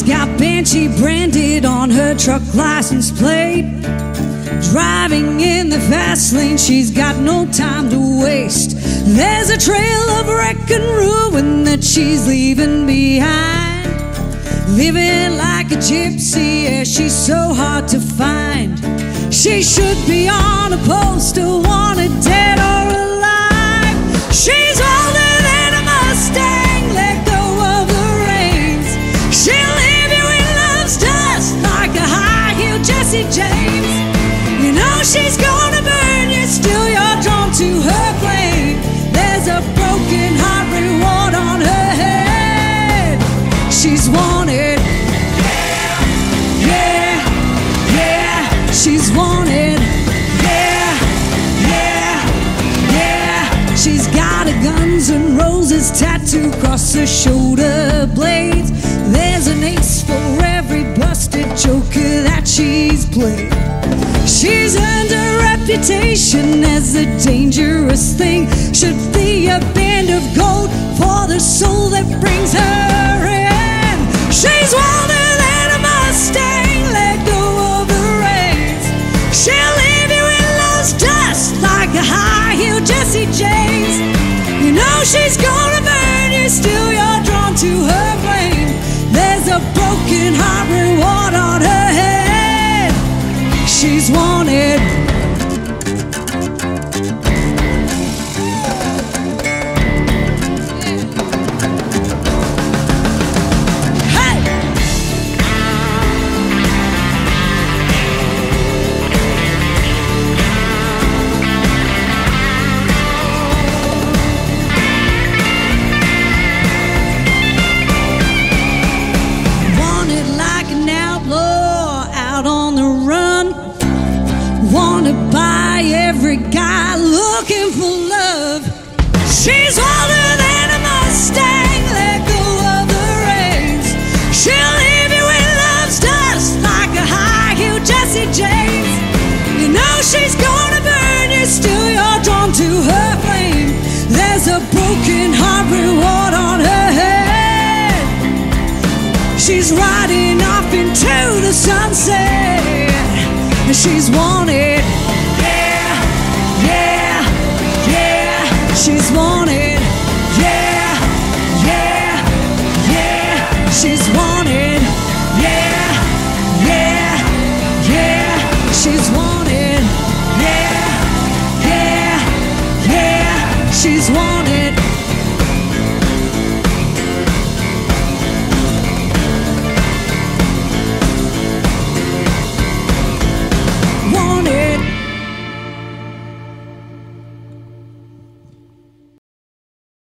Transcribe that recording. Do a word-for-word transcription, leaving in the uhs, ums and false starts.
got Banshee branded on her truck license plate. Driving in the fast lane, she's got no time to waste. There's a trail of wreck and ruin that she's leaving behind. Living like a gypsy, yeah, she's so hard to find. She should be on a poster, wanted dead or alive. She's older than a Mustang, let go of the reins. She'll leave you in love's dust like a high-heel Jesse James. You know she's gonna burn you, still you're drawn to her flame. There's a broken heart reward on her head. She's wanted, yeah, yeah, she's wanted, yeah, yeah, yeah. She's got a Guns N' Roses tattoo across her shoulder blades. There's an ace for every busted joker that she's played. She's earned a reputation as a dangerous thing. Should be a band of gold for the soul that brings her in. She's wilder than a Mustang, let go of the reins. She'll leave you in love's dust like a high-heel Jesse James. You know she's gonna burn you, still you're drawn to her flame. There's a broken heart reward on her head. She's wanted. Wanted by every guy looking for love. She's older than a Mustang, let go of the reins. She'll leave you in love's dust like a high-heel Jesse James. You know she's gonna burn you, still you're drawn to her flame. There's a broken heart reward on her head. She's riding off into the sunset. She's wanted, yeah, yeah, yeah. She's wanted, yeah, yeah, yeah. She's wanted, yeah, yeah, yeah. She's wanted, yeah, yeah, yeah. She's wanted.